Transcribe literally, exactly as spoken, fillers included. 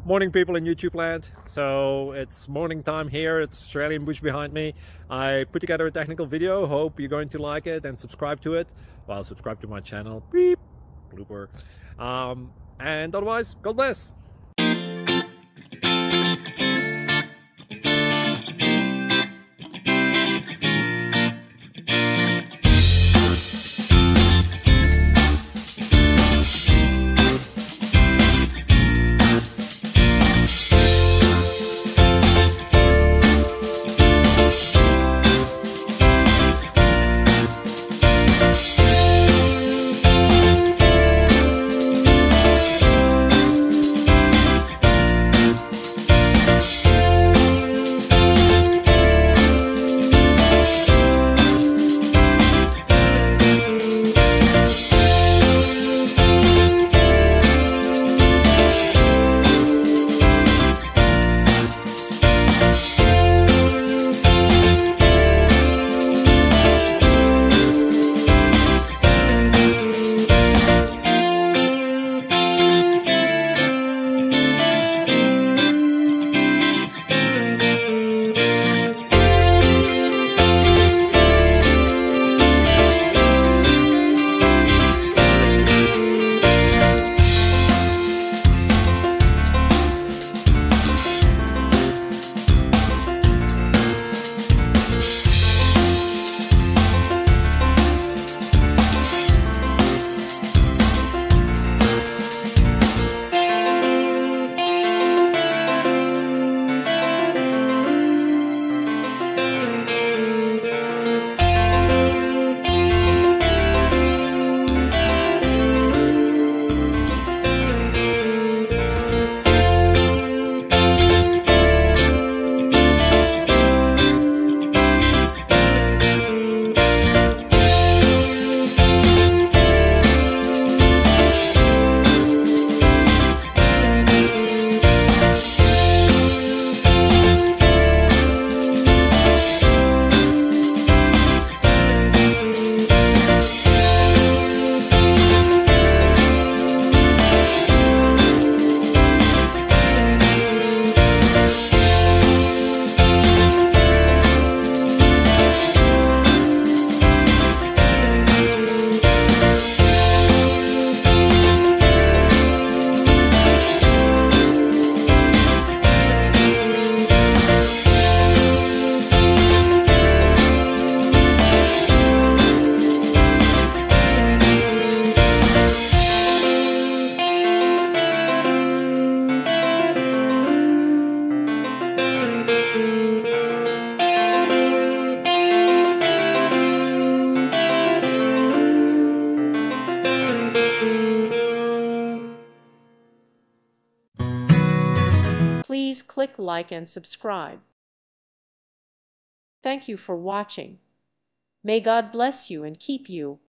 Morning, people in YouTube land. So it's morning time here. It's Australian bush behind me. I put together a technical video. Hope you're going to like it and subscribe to it. Well, subscribe to my channel. Beep. Blooper. Um, and otherwise, God bless. Please click like and subscribe. Thank you for watching. May God bless you and keep you.